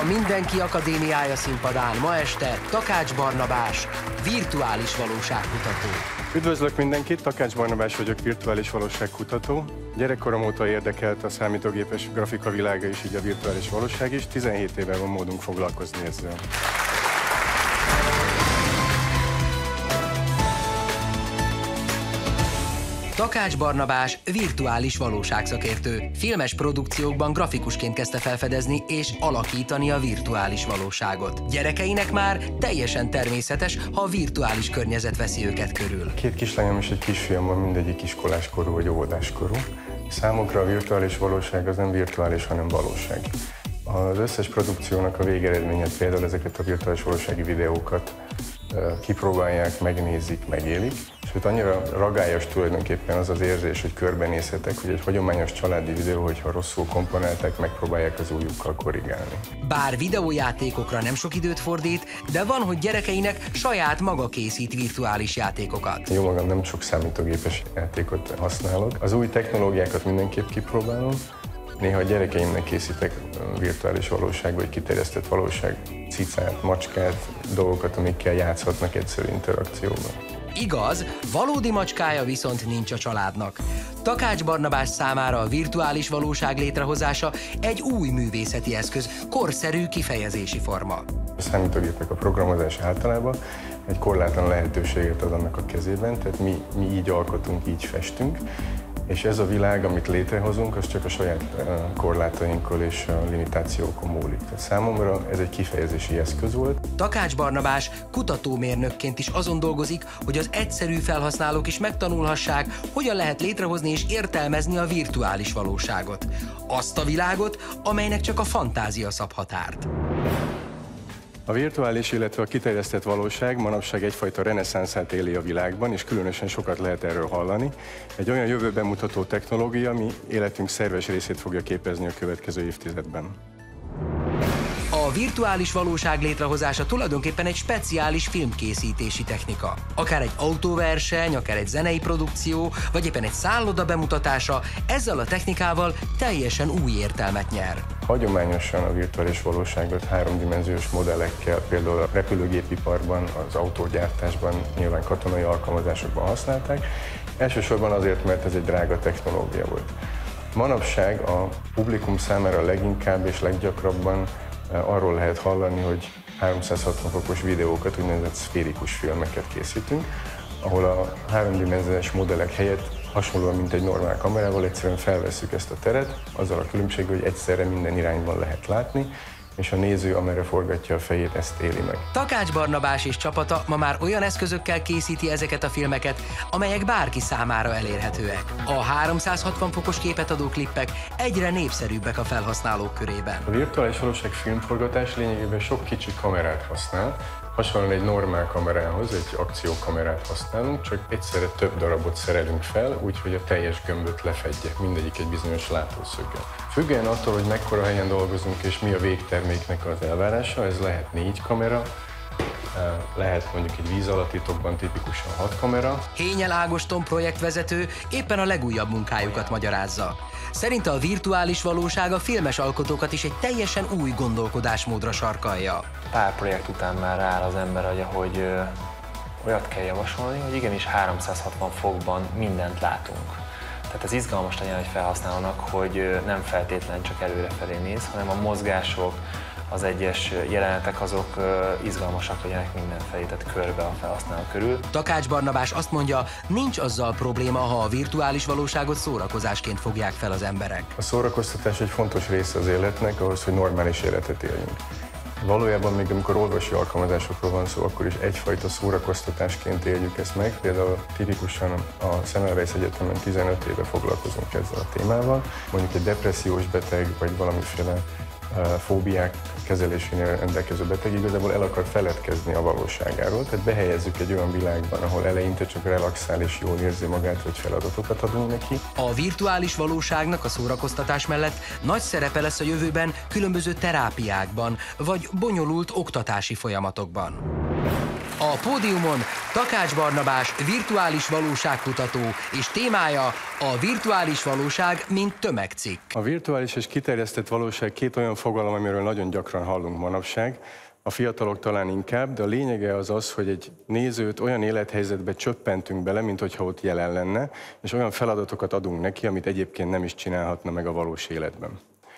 mindenki akadémiája színpadán ma este Takács Barnabás, virtuális valóságkutató. Üdvözlök mindenkit, Takács Barnabás vagyok, virtuális valóságkutató. Gyerekkorom óta érdekelt a számítógépes grafika világa és így a virtuális valóság is. 17 éve van módunk foglalkozni ezzel. Takács Barnabás virtuális valóságszakértő. Filmes produkciókban grafikusként kezdte felfedezni és alakítani a virtuális valóságot. Gyerekeinek már teljesen természetes, ha a virtuális környezet veszi őket körül. 2 kislányom és egy kisfiam van, mindegyik iskoláskorú vagy óvodáskorú. Számukra a virtuális valóság az nem virtuális, hanem valóság. Az összes produkciónak a végeredménye például ezeket a virtuális valósági videókat kipróbálják, megnézik, megélik. Sőt, annyira ragályos tulajdonképpen az az érzés, hogy körbenézhetek, hogy egy hagyományos családi videó, hogyha rosszul komponálták, megpróbálják az ujjukkal korrigálni. Bár videójátékokra nem sok időt fordít, de van, hogy gyerekeinek saját maga készít virtuális játékokat. Jó magam nem sok számítógépes játékot használok. Az új technológiákat mindenképp kipróbálom. Néha a gyerekeimnek készítek virtuális valóság vagy kiterjesztett valóság, cicát, macskát, dolgokat, amikkel játszhatnak egyszerű interakcióban. Igaz, valódi macskája viszont nincs a családnak. Takács Barnabás számára a virtuális valóság létrehozása egy új művészeti eszköz, korszerű kifejezési forma. A számítógépek, a programozás általában egy korlátlan lehetőséget ad annak a kezében, tehát mi így alkotunk, így festünk, és ez a világ, amit létrehozunk, az csak a saját korlátainkkal és a limitációkon múlik. Tehát számomra ez egy kifejezési eszköz volt. Takács Barnabás kutatómérnökként is azon dolgozik, hogy az egyszerű felhasználók is megtanulhassák, hogyan lehet létrehozni és értelmezni a virtuális valóságot. Azt a világot, amelynek csak a fantázia szab határt. A virtuális, illetve a kiterjesztett valóság manapság egyfajta reneszánszát éli a világban, és különösen sokat lehet erről hallani. Egy olyan jövőben mutató technológia, ami életünk szerves részét fogja képezni a következő évtizedben. A virtuális valóság létrehozása tulajdonképpen egy speciális filmkészítési technika. Akár egy autóverseny, akár egy zenei produkció, vagy éppen egy szálloda bemutatása, ezzel a technikával teljesen új értelmet nyer. Hagyományosan a virtuális valóságot 3-dimenziós modellekkel, például a repülőgépiparban, az autógyártásban, nyilván katonai alkalmazásokban használták, elsősorban azért, mert ez egy drága technológia volt. Manapság a publikum számára leginkább és leggyakrabban arról lehet hallani, hogy 360 fokos videókat, úgynevezett szférikus filmeket készítünk, ahol a 3-dimenziós modellek helyett hasonlóan, mint egy normál kamerával egyszerűen felvesszük ezt a teret, azzal a különbséggel, hogy egyszerre minden irányban lehet látni, és a néző, amerre forgatja a fejét, ezt éli meg. Takács Barnabás és csapata ma már olyan eszközökkel készíti ezeket a filmeket, amelyek bárki számára elérhetőek. A 360 fokos képet adó klippek egyre népszerűbbek a felhasználók körében. A virtuális valóság filmforgatás lényegében sok kicsi kamerát használ, hasonlóan egy normál kamerához, egy akciókamerát használunk, csak egyszerre több darabot szerelünk fel, úgyhogy a teljes gömböt lefedje, mindegyik egy bizonyos látószöggel. Függően attól, hogy mekkora helyen dolgozunk és mi a végterméknek az elvárása, ez lehet 4 kamera, lehet mondjuk egy víz alatti titokban tipikusan 6 kamera. Hényel Ágoston projektvezető éppen a legújabb munkájukat magyarázza. Szerinte a virtuális valóság a filmes alkotókat is egy teljesen új gondolkodásmódra sarkalja. Pár projekt után már rááll az ember agya, hogy olyat kell javasolni, hogy igenis 360 fokban mindent látunk. Tehát ez izgalmas legyen egy felhasználónak, hogy nem feltétlenül csak előrefelé néz, hanem a mozgások, az egyes jelenetek azok izgalmasak legyenek mindenfelé, tehát körbe a felhasználó körül. Takács Barnabás azt mondja, nincs azzal probléma, ha a virtuális valóságot szórakozásként fogják fel az emberek. A szórakoztatás egy fontos része az életnek, ahhoz, hogy normális életet éljünk. Valójában még amikor orvosi alkalmazásokról van szó, akkor is egyfajta szórakoztatásként éljük ezt meg. Például tipikusan a Semmelweis Egyetemen 15 éve foglalkozunk ezzel a témával. Mondjuk egy depressziós beteg, vagy valamiféle fóbiák kezelésénél rendelkező beteg igazából el akar feledkezni a valóságáról, tehát behelyezzük egy olyan világban, ahol eleinte csak relaxál és jól érzi magát, hogy feladatokat adunk neki. A virtuális valóságnak a szórakoztatás mellett nagy szerepe lesz a jövőben különböző terápiákban, vagy bonyolult oktatási folyamatokban. A pódiumon Takács Barnabás virtuális valóságkutató, és témája a virtuális valóság, mint tömegcikk. A virtuális és kiterjesztett valóság két olyan fogalom, amiről nagyon gyakran hallunk manapság. A fiatalok talán inkább, de a lényege az az, hogy egy nézőt olyan élethelyzetbe csöppentünk bele, mint hogyha ott jelen lenne, és olyan feladatokat adunk neki, amit egyébként nem is csinálhatna meg a valós életben.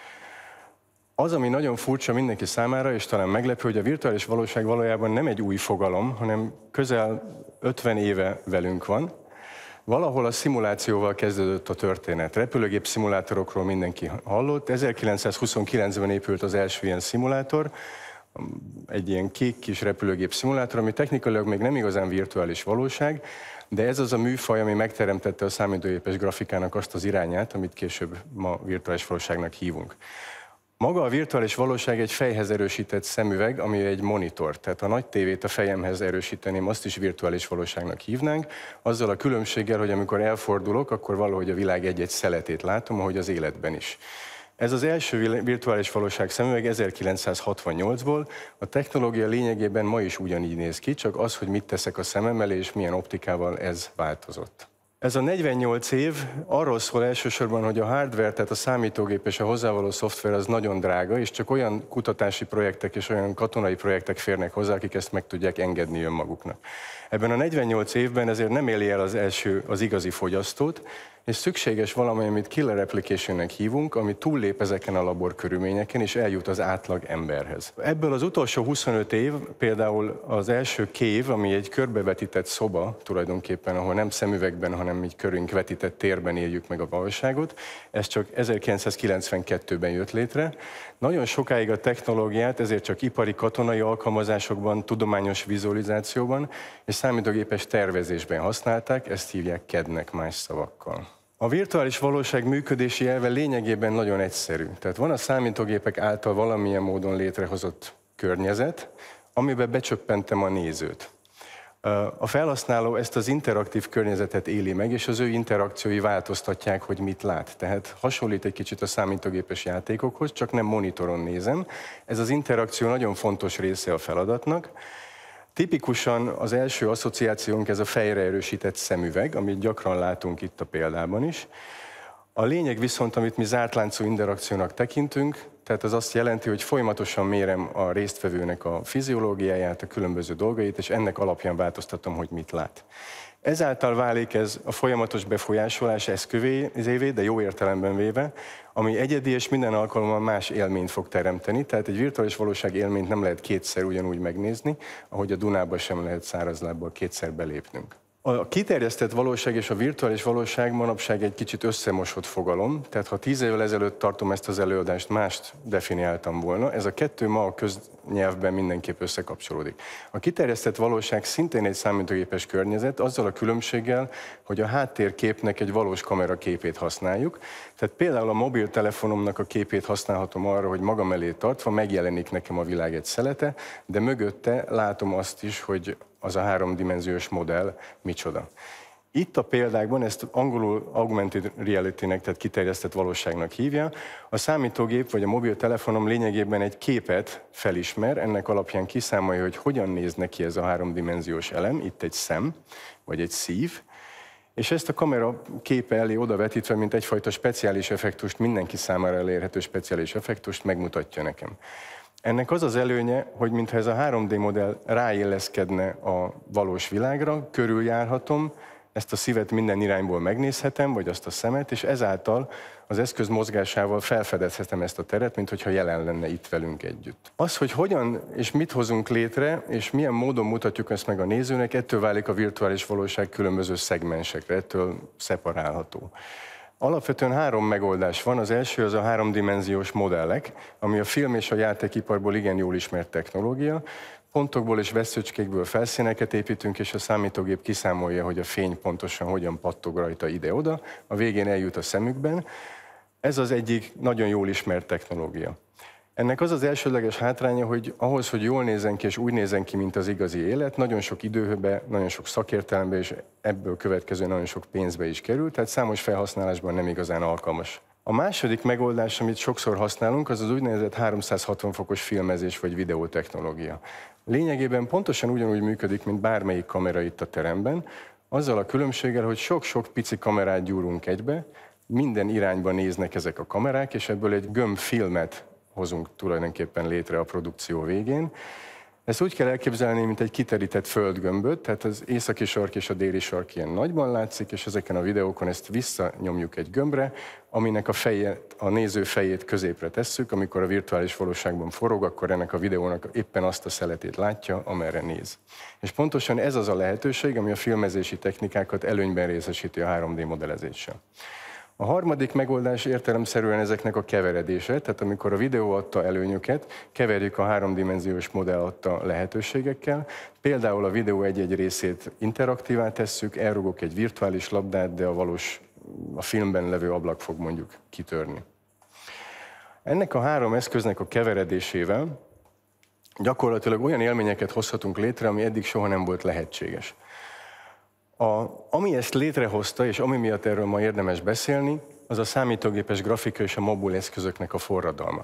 Az, ami nagyon furcsa mindenki számára, és talán meglepő, hogy a virtuális valóság valójában nem egy új fogalom, hanem közel 50 éve velünk van. Valahol a szimulációval kezdődött a történet. Repülőgép szimulátorokról mindenki hallott. 1929-ben épült az első ilyen szimulátor, egy ilyen kék kis repülőgép szimulátor, ami technikailag még nem igazán virtuális valóság, de ez az a műfaj, ami megteremtette a számítógépes grafikának azt az irányát, amit később ma virtuális valóságnak hívunk. Maga a virtuális valóság egy fejhez erősített szemüveg, ami egy monitor. Tehát a nagy tévét a fejemhez erősíteném, azt is virtuális valóságnak hívnánk, azzal a különbséggel, hogy amikor elfordulok, akkor valahogy a világ egy-egy szeletét látom, ahogy az életben is. Ez az első virtuális valóság szemüveg 1968-ból, a technológia lényegében ma is ugyanígy néz ki, csak az, hogy mit teszek a szemem elé, és milyen optikával ez változott. Ez a 48 év arról szól elsősorban, hogy a hardware, tehát a számítógép és a hozzávaló szoftver az nagyon drága, és csak olyan kutatási projektek és olyan katonai projektek férnek hozzá, akik ezt meg tudják engedni önmaguknak. Ebben a 48 évben ezért nem éli el az igazi fogyasztót, és szükséges valami, amit killer applicationnek hívunk, ami túllép ezeken a laborkörülményeken, és eljut az átlag emberhez. Ebből az utolsó 25 év, például az első Cave, ami egy körbevetített szoba tulajdonképpen, ahol nem szemüvegben, hanem így körünk vetített térben éljük meg a valóságot, ez csak 1992-ben jött létre. Nagyon sokáig a technológiát ezért csak ipari, katonai alkalmazásokban, tudományos vizualizációban és számítógépes tervezésben használták, ezt hívják CAD-nek más szavakkal. A virtuális valóság működési elve lényegében nagyon egyszerű. Tehát van a számítógépek által valamilyen módon létrehozott környezet, amiben becsöppentem a nézőt. A felhasználó ezt az interaktív környezetet éli meg, és az ő interakciói változtatják, hogy mit lát. Tehát hasonlít egy kicsit a számítógépes játékokhoz, csak nem monitoron nézem. Ez az interakció nagyon fontos része a feladatnak. Tipikusan az első asszociációnk ez a fejre erősített szemüveg, amit gyakran látunk itt a példában is. A lényeg viszont, amit mi zártláncú interakciónak tekintünk, tehát az azt jelenti, hogy folyamatosan mérem a résztvevőnek a fiziológiáját, a különböző dolgait, és ennek alapján változtatom, hogy mit lát. Ezáltal válik ez a folyamatos befolyásolás eszkövévé, de jó értelemben véve, ami egyedi és minden alkalommal más élményt fog teremteni, tehát egy virtuális valóság élményt nem lehet kétszer ugyanúgy megnézni, ahogy a Dunába sem lehet szárazlábból kétszer belépnünk. A kiterjesztett valóság és a virtuális valóság manapság egy kicsit összemosott fogalom, tehát ha 10 évvel ezelőtt tartom ezt az előadást, mást definiáltam volna, ez a kettő ma a köznyelvben mindenképp összekapcsolódik. A kiterjesztett valóság szintén egy számítógépes környezet, azzal a különbséggel, hogy a háttérképnek egy valós kamera képét használjuk, tehát például a mobiltelefonomnak a képét használhatom arra, hogy magam elé tartva megjelenik nekem a világ egy szelete, de mögötte látom azt is, hogy az a háromdimenziós modell micsoda. Itt a példákban ezt angolul augmented reality-nek, tehát kiterjesztett valóságnak hívja. A számítógép vagy a mobiltelefonom lényegében egy képet felismer, ennek alapján kiszámolja, hogy hogyan néz neki ez a háromdimenziós elem, itt egy szem, vagy egy szív, és ezt a kamera képe elé odavetítve, mint egyfajta speciális effektust, mindenki számára elérhető speciális effektust megmutatja nekem. Ennek az az előnye, hogy mintha ez a 3D modell ráilleszkedne a valós világra, körüljárhatom, ezt a szívet minden irányból megnézhetem, vagy azt a szemet, és ezáltal az eszköz mozgásával felfedezhetem ezt a teret, mint hogyha jelen lenne itt velünk együtt. Az, hogy hogyan és mit hozunk létre, és milyen módon mutatjuk ezt meg a nézőnek, ettől válik a virtuális valóság különböző szegmensekre, ettől szeparálható. Alapvetően 3 megoldás van. Az első az a háromdimenziós modellek, ami a film és a játékiparból igen jól ismert technológia. Pontokból és veszőcskékből felszíneket építünk, és a számítógép kiszámolja, hogy a fény pontosan hogyan pattog rajta ide-oda, a végén eljut a szemükben. Ez az egyik nagyon jól ismert technológia. Ennek az az elsődleges hátránya, hogy ahhoz, hogy jól nézzen ki és úgy nézzen ki, mint az igazi élet, nagyon sok időbe, nagyon sok szakértelembe és ebből következő nagyon sok pénzbe is kerül, tehát számos felhasználásban nem igazán alkalmas. A második megoldás, amit sokszor használunk, az az úgynevezett 360 fokos filmezés vagy videótechnológia. Lényegében pontosan ugyanúgy működik, mint bármelyik kamera itt a teremben, azzal a különbséggel, hogy sok-sok pici kamerát gyúrunk egybe, minden irányba néznek ezek a kamerák, és ebből egy gömbfilmet hozunk tulajdonképpen létre a produkció végén. Ezt úgy kell elképzelni, mint egy kiterített földgömböt, tehát az északi sark és a déli sark ilyen nagyban látszik, és ezeken a videókon ezt visszanyomjuk egy gömbre, aminek a néző fejét középre tesszük, amikor a virtuális valóságban forog, akkor ennek a videónak éppen azt a szeletét látja, amerre néz. És pontosan ez az a lehetőség, ami a filmezési technikákat előnyben részesíti a 3D modellezéssel. A harmadik megoldás értelemszerűen ezeknek a keveredése, tehát amikor a videó adta előnyöket, keverjük a háromdimenziós modell adta lehetőségekkel. Például a videó egy-egy részét interaktívá tesszük, elrugok egy virtuális labdát, de a filmben levő ablak fog mondjuk kitörni. Ennek a három eszköznek a keveredésével gyakorlatilag olyan élményeket hozhatunk létre, ami eddig soha nem volt lehetséges. Ami ezt létrehozta, és ami miatt erről ma érdemes beszélni, az a számítógépes grafika és a mobil eszközöknek a forradalma.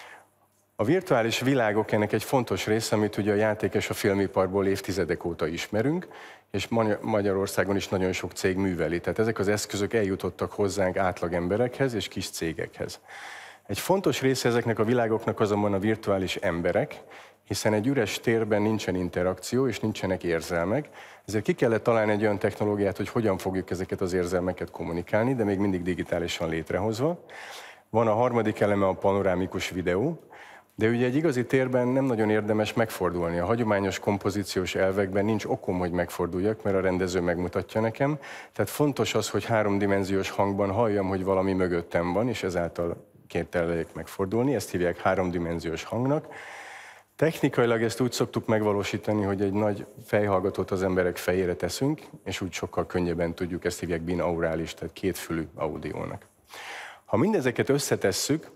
A virtuális világok ennek egy fontos része, amit ugye a játék és a filmiparból évtizedek óta ismerünk, és Magyarországon is nagyon sok cég műveli. Tehát ezek az eszközök eljutottak hozzánk átlag emberekhez és kis cégekhez. Egy fontos része ezeknek a világoknak azonban a virtuális emberek, hiszen egy üres térben nincsen interakció és nincsenek érzelmek, ezért ki kellett találni egy olyan technológiát, hogy hogyan fogjuk ezeket az érzelmeket kommunikálni, de még mindig digitálisan létrehozva. Van a harmadik eleme a panorámikus videó, de ugye egy igazi térben nem nagyon érdemes megfordulni. A hagyományos kompozíciós elvekben nincs okom, hogy megforduljak, mert a rendező megmutatja nekem. Tehát fontos az, hogy háromdimenziós hangban halljam, hogy valami mögöttem van, és ezáltal képtelenek megfordulni. Ezt hívják háromdimenziós hangnak. Technikailag ezt úgy szoktuk megvalósítani, hogy egy nagy fejhallgatót az emberek fejére teszünk, és úgy sokkal könnyebben tudjuk, ezt hívják binaurális, tehát kétfülű audiónak. Ha mindezeket összetesszük,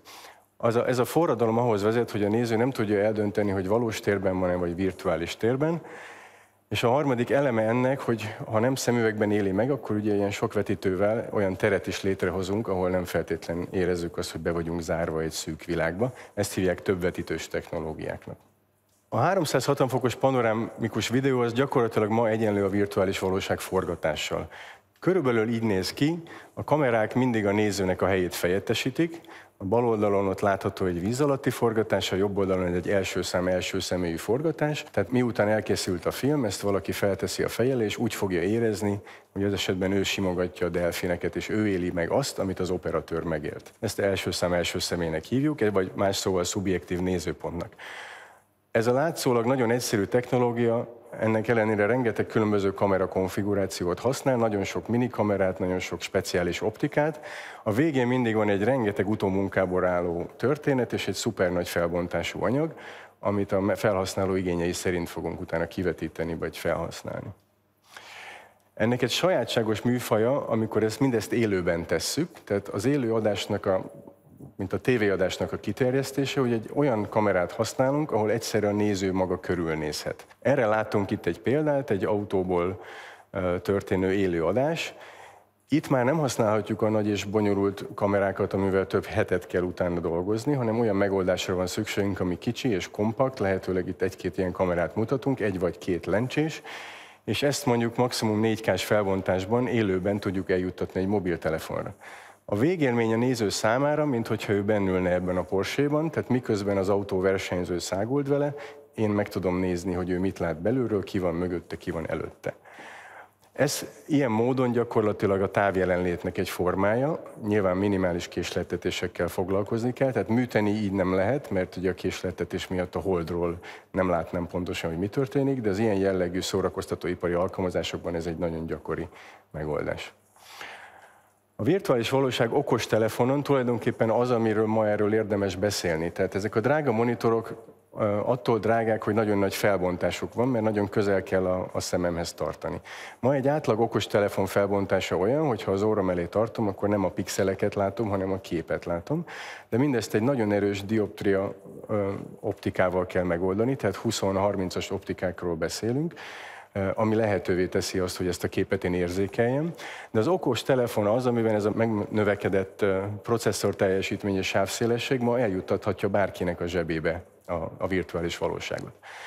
ez a forradalom ahhoz vezet, hogy a néző nem tudja eldönteni, hogy valós térben van-e, vagy virtuális térben, és a harmadik eleme ennek, hogy ha nem szemüvegben éli meg, akkor ugye ilyen sokvetítővel olyan teret is létrehozunk, ahol nem feltétlenül érezzük azt, hogy be vagyunk zárva egy szűk világba. Ezt hívják többvetítős technológiáknak. A 360 fokos panorámikus videó az gyakorlatilag ma egyenlő a virtuális valóság forgatással. Körülbelül így néz ki, a kamerák mindig a nézőnek a helyét fejettesítik, a bal oldalon ott látható egy víz alatti forgatás, a jobb oldalon egy első személyű forgatás. Tehát miután elkészült a film, ezt valaki felteszi a feje elé, és úgy fogja érezni, hogy az esetben ő simogatja a delfineket, és ő éli meg azt, amit az operatőr megélt. Ezt első személynek hívjuk, vagy más szóval szubjektív nézőpontnak. Ez a látszólag nagyon egyszerű technológia, ennek ellenére rengeteg különböző kamera konfigurációt használ, nagyon sok minikamerát, nagyon sok speciális optikát. A végén mindig van egy rengeteg utómunkából álló történet és egy szuper nagy felbontású anyag, amit a felhasználó igényei szerint fogunk utána kivetíteni vagy felhasználni. Ennek egy sajátságos műfaja, amikor mindezt élőben tesszük, tehát az élő adásnak mint a tévéadásnak a kiterjesztése, hogy egy olyan kamerát használunk, ahol egyszerre a néző maga körülnézhet. Erre látunk itt egy példát, egy autóból történő élő adás. Itt már nem használhatjuk a nagy és bonyolult kamerákat, amivel több hetet kell utána dolgozni, hanem olyan megoldásra van szükségünk, ami kicsi és kompakt, lehetőleg itt egy-két ilyen kamerát mutatunk, egy vagy két lencsés, és ezt mondjuk maximum 4K-s felbontásban élőben tudjuk eljuttatni egy mobiltelefonra. A végélmény a néző számára, minthogyha ő bennülne ebben a Porsche-ban, tehát miközben az autó versenyző száguld vele, én meg tudom nézni, hogy ő mit lát belülről, ki van mögötte, ki van előtte. Ez ilyen módon gyakorlatilag a távjelenlétnek egy formája, nyilván minimális késleltetésekkel foglalkozni kell, tehát műteni így nem lehet, mert ugye a késleltetés miatt a holdról nem látnám pontosan, hogy mi történik, de az ilyen jellegű szórakoztatóipari alkalmazásokban ez egy nagyon gyakori megoldás. A virtuális valóság okostelefonon tulajdonképpen az, amiről ma erről érdemes beszélni. Tehát ezek a drága monitorok attól drágák, hogy nagyon nagy felbontásuk van, mert nagyon közel kell a szememhez tartani. Ma egy átlag okostelefon felbontása olyan, hogy ha az óram elé tartom, akkor nem a pixeleket látom, hanem a képet látom. De mindezt egy nagyon erős dioptria optikával kell megoldani, tehát 20-30-as optikákról beszélünk, ami lehetővé teszi azt, hogy ezt a képet én érzékeljem. De az okos telefon az, amiben ez a megnövekedett processzor teljesítmény és sávszélesség ma eljuttathatja bárkinek a zsebébe a virtuális valóságot.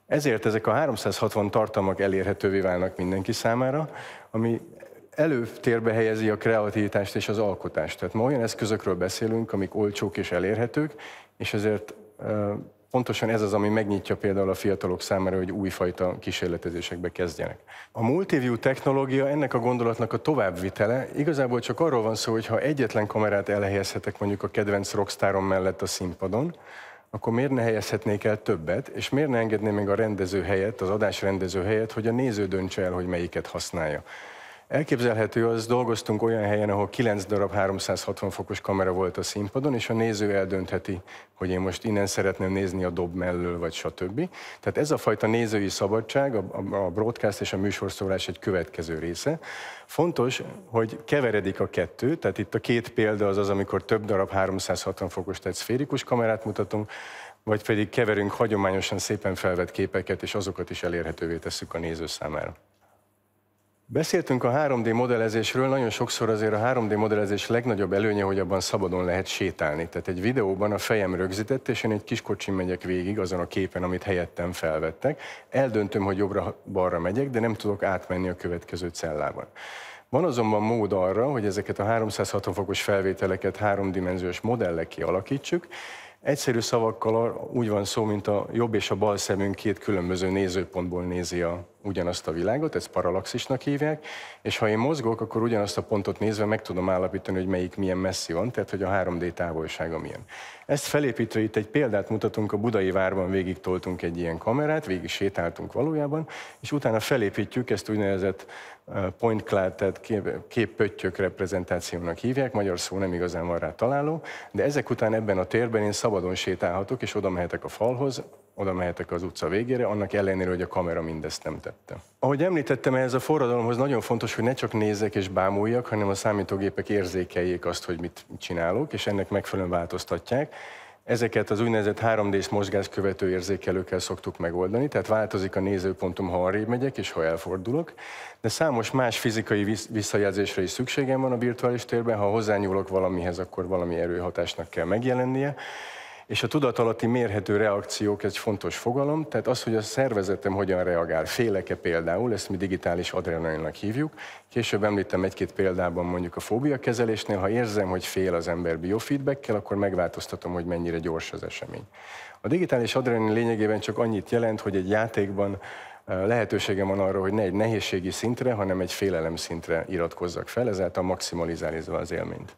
Ezért ezek a 360 tartalmak elérhetővé válnak mindenki számára, ami előtérbe helyezi a kreativitást és az alkotást. Tehát ma olyan eszközökről beszélünk, amik olcsók és elérhetők, és ezért pontosan ez az, ami megnyitja például a fiatalok számára, hogy újfajta kísérletezésekbe kezdjenek. A multiview technológia ennek a gondolatnak a továbbvitele. Igazából csak arról van szó, hogy ha egyetlen kamerát elhelyezhetek mondjuk a kedvenc rockstárom mellett a színpadon, akkor miért ne helyezhetnék el többet, és miért ne engedném meg a rendező helyett, az adásrendező helyett, hogy a néző döntse el, hogy melyiket használja. Elképzelhető, az dolgoztunk olyan helyen, ahol 9 darab 360 fokos kamera volt a színpadon, és a néző eldöntheti, hogy én most innen szeretném nézni a dob mellől, vagy stb. Tehát ez a fajta nézői szabadság, a broadcast és a műsorszórás egy következő része. Fontos, hogy keveredik a kettő, tehát itt a két példa az, amikor több darab 360 fokos, tehát szférikus kamerát mutatunk, vagy pedig keverünk hagyományosan szépen felvett képeket, és azokat is elérhetővé tesszük a néző számára. Beszéltünk a 3D modellezésről, nagyon sokszor azért a 3D modellezés legnagyobb előnye, hogy abban szabadon lehet sétálni. Tehát egy videóban a fejem rögzített, és én egy kis kocsin megyek végig azon a képen, amit helyettem felvettek. Eldöntöm, hogy jobbra-balra megyek, de nem tudok átmenni a következő cellában. Van azonban mód arra, hogy ezeket a 360 fokos felvételeket háromdimenziós modellekké alakítsuk. Egyszerű szavakkal úgy van szó, mint a jobb és a bal szemünk két különböző nézőpontból nézi ugyanazt a világot, ezt paralaxisnak hívják, és ha én mozgok, akkor ugyanazt a pontot nézve meg tudom állapítani, hogy melyik milyen messzi van, tehát hogy a 3D távolsága milyen. Ezt felépítve itt egy példát mutatunk, a Budai Várban végig toltunk egy ilyen kamerát, végig sétáltunk valójában, és utána felépítjük, ezt úgynevezett point cloud, tehát képpöttyök reprezentációnak hívják, magyar szó nem igazán van rá találó, de ezek után ebben a térben én szabadon sétálhatok, és oda mehetek a falhoz, oda mehetek az utca végére, annak ellenére, hogy a kamera mindezt nem tette. Ahogy említettem, ehhez a forradalomhoz nagyon fontos, hogy ne csak nézzek és bámuljak, hanem a számítógépek érzékeljék azt, hogy mit csinálok, és ennek megfelelően változtatják. Ezeket az úgynevezett 3D-s mozgáskövető érzékelőkkel szoktuk megoldani, tehát változik a nézőpontom, ha arrébb megyek és ha elfordulok, de számos más fizikai visszajelzésre is szükségem van a virtuális térben, ha hozzányúlok valamihez, akkor valami erőhatásnak kell megjelennie. És a tudatalatti mérhető reakciók egy fontos fogalom, tehát az, hogy a szervezetem hogyan reagál. Félek-e például, ezt mi digitális adrenalinnak hívjuk. Később említem egy-két példában mondjuk a fóbiakezelésnél, ha érzem, hogy fél az ember biofeedbackkel, akkor megváltoztatom, hogy mennyire gyors az esemény. A digitális adrenalin lényegében csak annyit jelent, hogy egy játékban lehetőségem van arra, hogy ne egy nehézségi szintre, hanem egy félelem szintre iratkozzak fel, ezáltal maximalizálva az élményt.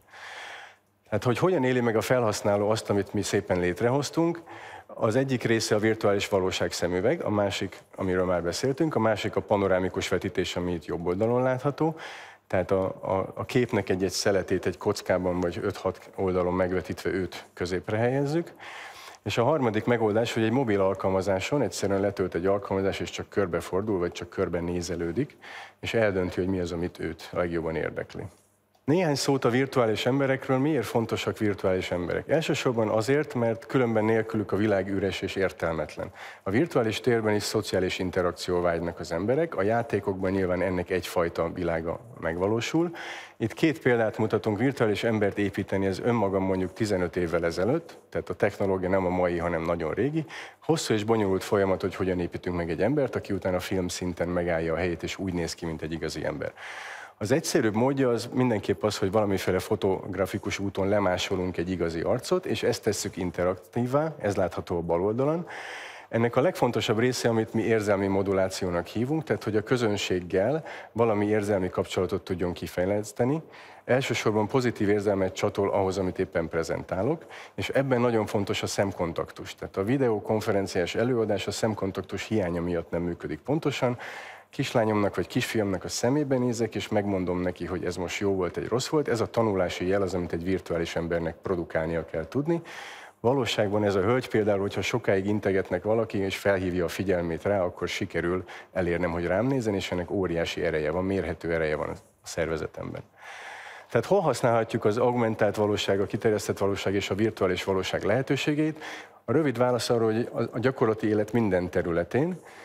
Hát, hogy hogyan éli meg a felhasználó azt, amit mi szépen létrehoztunk, az egyik része a virtuális valóság szemüveg, a másik, amiről már beszéltünk, a másik a panorámikus vetítés, ami itt jobb oldalon látható. Tehát a képnek egy szeletét egy kockában vagy 5-6 oldalon megvetítve őt középre helyezzük. És a harmadik megoldás, hogy egy mobil alkalmazáson egyszerűen letölt egy alkalmazás, és csak körbefordul, vagy csak körben nézelődik, és eldönti, hogy mi az, amit őt legjobban érdekli. Néhány szót a virtuális emberekről. Miért fontosak virtuális emberek? Elsősorban azért, mert különben nélkülük a világ üres és értelmetlen. A virtuális térben is szociális interakció vágynak az emberek, a játékokban nyilván ennek egyfajta világa megvalósul. Itt két példát mutatunk, virtuális embert építeni, ez önmagam mondjuk 15 évvel ezelőtt, tehát a technológia nem a mai, hanem nagyon régi. Hosszú és bonyolult folyamat, hogy hogyan építünk meg egy embert, aki utána filmszinten megállja a helyét, és úgy néz ki, mint egy igazi ember. Az egyszerűbb módja az mindenképp az, hogy valamiféle fotografikus úton lemásolunk egy igazi arcot, és ezt tesszük interaktívvá, ez látható a bal oldalon. Ennek a legfontosabb része, amit mi érzelmi modulációnak hívunk, tehát hogy a közönséggel valami érzelmi kapcsolatot tudjon kifejleszteni. Elsősorban pozitív érzelmet csatol ahhoz, amit éppen prezentálok, és ebben nagyon fontos a szemkontaktus. Tehát a videokonferenciás előadás a szemkontaktus hiánya miatt nem működik pontosan. Kislányomnak vagy kisfiamnak a szemébe nézek, és megmondom neki, hogy ez most jó volt, egy rossz volt. Ez a tanulási jel az, amit egy virtuális embernek produkálnia kell tudni. Valóságban ez a hölgy például, hogyha sokáig integetnek valaki, és felhívja a figyelmét rá, akkor sikerül elérnem, hogy rám nézzen, és ennek óriási ereje van, mérhető ereje van a szervezetemben. Tehát hol használhatjuk az augmentált valóság, a kiterjesztett valóság és a virtuális valóság lehetőségeit? A rövid válasz arra, hogy a gyakorlati élet minden területén.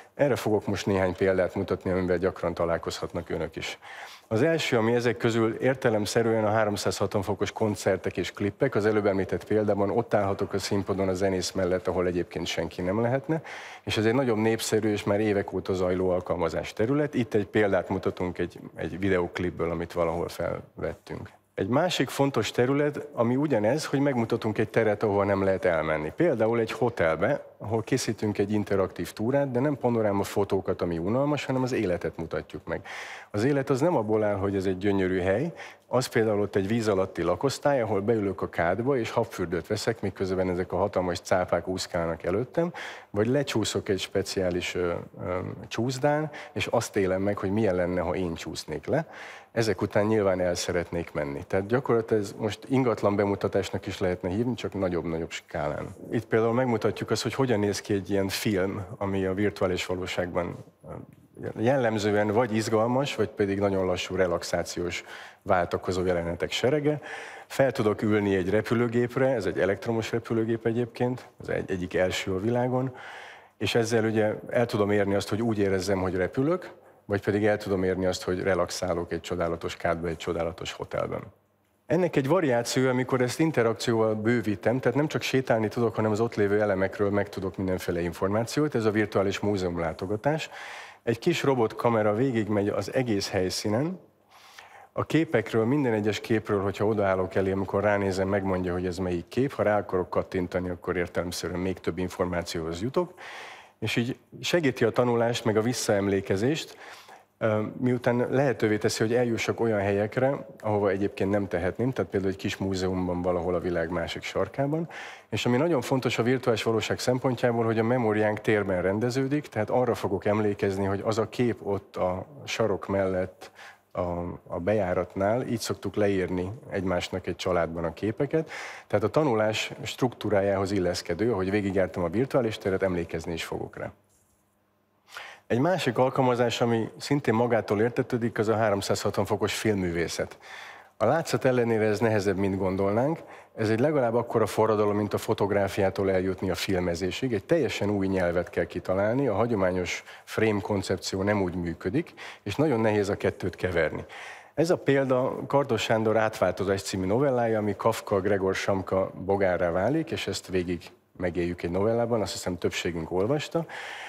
Erre fogok most néhány példát mutatni, amivel gyakran találkozhatnak önök is. Az első, ami ezek közül értelemszerűen a 360 fokos koncertek és klippek, az előbb említett példában ott állhatok a színpadon a zenész mellett, ahol egyébként senki nem lehetne, és ez egy nagyon népszerű és már évek óta zajló alkalmazás terület. Itt egy példát mutatunk egy videóklipből, amit valahol felvettünk. Egy másik fontos terület, ami ugyanez, hogy megmutatunk egy teret, ahol nem lehet elmenni. Például egy hotelbe, ahol készítünk egy interaktív túrát, de nem panoráma fotókat, ami unalmas, hanem az életet mutatjuk meg. Az élet az nem abból áll, hogy ez egy gyönyörű hely, az például ott egy víz alatti lakosztály, ahol beülök a kádba, és habfürdőt veszek, miközben ezek a hatalmas cápák úszkálnak előttem, vagy lecsúszok egy speciális csúszdán, és azt élem meg, hogy milyen lenne, ha én csúsznék le. Ezek után nyilván el szeretnék menni. Tehát gyakorlatilag ez most ingatlan bemutatásnak is lehetne hívni, csak nagyobb skálán. Itt például megmutatjuk azt, hogy hogyan néz ki egy ilyen film, ami a virtuális valóságban jellemzően vagy izgalmas, vagy pedig nagyon lassú relaxációs váltakozó jelenetek serege. Fel tudok ülni egy repülőgépre, ez egy elektromos repülőgép egyébként, ez egyik első a világon, és ezzel ugye el tudom érni azt, hogy úgy érezzem, hogy repülök, vagy pedig el tudom érni azt, hogy relaxálok egy csodálatos kádba, egy csodálatos hotelben. Ennek egy variáció, amikor ezt interakcióval bővítem, tehát nem csak sétálni tudok, hanem az ott lévő elemekről megtudok mindenféle információt, ez a virtuális múzeumlátogatás. Egy kis robotkamera végigmegy az egész helyszínen, a képekről, minden egyes képről, hogyha odaállok elé, amikor ránézem, megmondja, hogy ez melyik kép, ha rá akarok kattintani, akkor értelemszerűen még több információhoz jutok, és így segíti a tanulást, meg a visszaemlékezést, miután lehetővé teszi, hogy eljussak olyan helyekre, ahova egyébként nem tehetném, tehát például egy kis múzeumban valahol a világ másik sarkában. És ami nagyon fontos a virtuális valóság szempontjából, hogy a memóriánk térben rendeződik, tehát arra fogok emlékezni, hogy az a kép ott a sarok mellett, a bejáratnál, így szoktuk leírni egymásnak egy családban a képeket. Tehát a tanulás struktúrájához illeszkedő, ahogy végigjártam a virtuális teret, emlékezni is fogok rá. Egy másik alkalmazás, ami szintén magától értetődik, az a 360 fokos filmművészet. A látszat ellenére ez nehezebb, mint gondolnánk. Ez egy legalább akkora forradalom, mint a fotográfiától eljutni a filmezésig. Egy teljesen új nyelvet kell kitalálni, a hagyományos frame koncepció nem úgy működik, és nagyon nehéz a kettőt keverni. Ez a példa Kardos Sándor Átváltozás című novellája, ami Kafka, Gregor Samsa bogárrá válik, és ezt végig megéljük egy novellában, azt hiszem többségünk olvasta.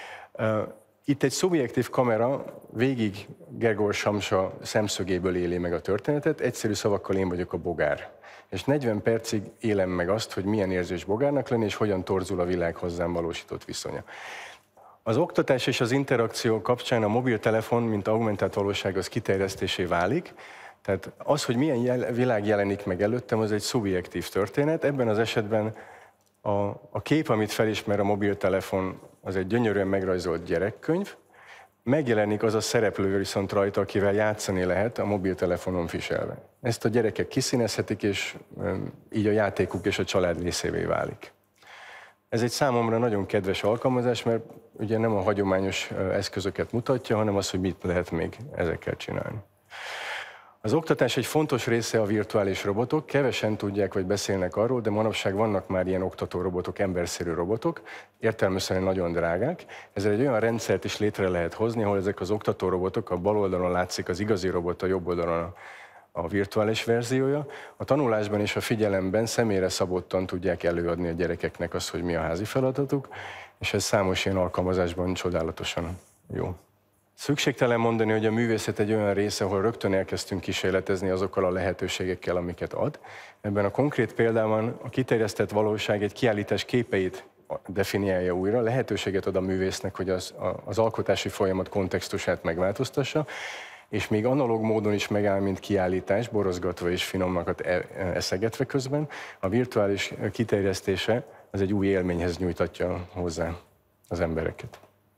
Itt egy szubjektív kamera végig Gregor Samsa szemszögéből éli meg a történetet, egyszerű szavakkal én vagyok a bogár. És 40 percig élem meg azt, hogy milyen érzés bogárnak lenni, és hogyan torzul a világ hozzám valósított viszonya. Az oktatás és az interakció kapcsán a mobiltelefon, mint augmentált valóság, az kiterjesztésé válik. Tehát az, hogy milyen világ jelenik meg előttem, az egy szubjektív történet. Ebben az esetben a kép, amit felismer a mobiltelefon, az egy gyönyörűen megrajzolt gyerekkönyv. Megjelenik az a szereplő viszont rajta, akivel játszani lehet a mobiltelefonon viselve. Ezt a gyerekek kiszínezhetik, és így a játékuk és a család részévé válik. Ez egy számomra nagyon kedves alkalmazás, mert ugye nem a hagyományos eszközöket mutatja, hanem az, hogy mit lehet még ezekkel csinálni. Az oktatás egy fontos része a virtuális robotok, kevesen tudják vagy beszélnek arról, de manapság vannak már ilyen oktató robotok, emberszerű robotok, értelmszerűen nagyon drágák. Ezzel egy olyan rendszert is létre lehet hozni, ahol ezek az oktató robotok, a bal oldalon látszik az igazi robot, a jobb oldalon a virtuális verziója. A tanulásban és a figyelemben személyre szabottan tudják előadni a gyerekeknek azt, hogy mi a házi feladatuk, és ez számos ilyen alkalmazásban csodálatosan jó. Szükségtelen mondani, hogy a művészet egy olyan része, ahol rögtön elkezdtünk kísérletezni azokkal a lehetőségekkel, amiket ad. Ebben a konkrét példában a kiterjesztett valóság egy kiállítás képeit definiálja újra, lehetőséget ad a művésznek, hogy az alkotási folyamat kontextusát megváltoztassa, és még analóg módon is megáll, mint kiállítás, borozgatva és finomakat eszegetve közben. A virtuális kiterjesztése az egy új élményhez nyújtatja hozzá az embereket.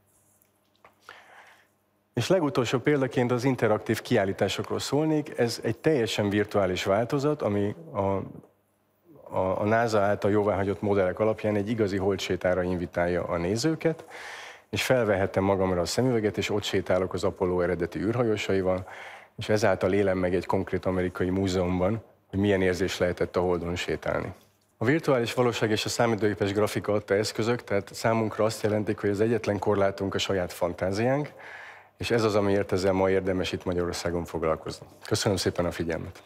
És legutolsó példaként az interaktív kiállításokról szólnék. Ez egy teljesen virtuális változat, ami a NASA által jóváhagyott modellek alapján egy igazi holdsétára invitálja a nézőket, és felvehettem magamra a szemüveget, és ott sétálok az Apollo eredeti űrhajósaival, és ezáltal élem meg egy konkrét amerikai múzeumban, hogy milyen érzés lehetett a Holdon sétálni. A virtuális valóság és a számítógépes grafika adta eszközök, tehát számunkra azt jelentik, hogy az egyetlen korlátunk a saját fantáziánk, és ez az, amiért ezzel ma érdemes itt Magyarországon foglalkozni. Köszönöm szépen a figyelmet!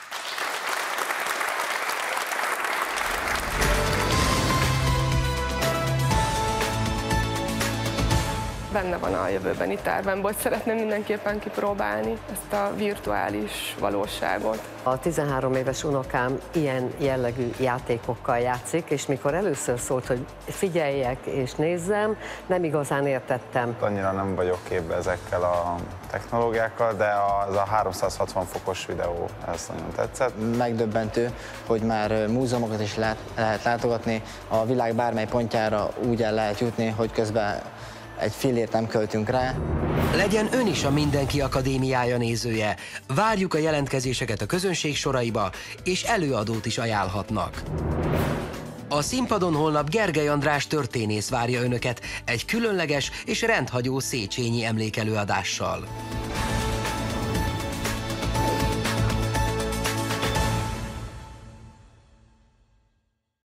Benne van a jövőbeni tervemben, hogy szeretném mindenképpen kipróbálni ezt a virtuális valóságot. A 13 éves unokám ilyen jellegű játékokkal játszik, és mikor először szólt, hogy figyeljek és nézzem, nem igazán értettem. Annyira nem vagyok képbe ezekkel a technológiákkal, de az a 360 fokos videó, ez nagyon tetszett. Megdöbbentő, hogy már múzeumokat is lehet látogatni, a világ bármely pontjára úgy el lehet jutni, hogy közben egy fillért nem költünk rá. Legyen ön is a Mindenki Akadémiája nézője. Várjuk a jelentkezéseket a közönség soraiba, és előadót is ajánlhatnak. A színpadon holnap Gergely András történész várja önöket egy különleges és rendhagyó Széchenyi emlékelőadással.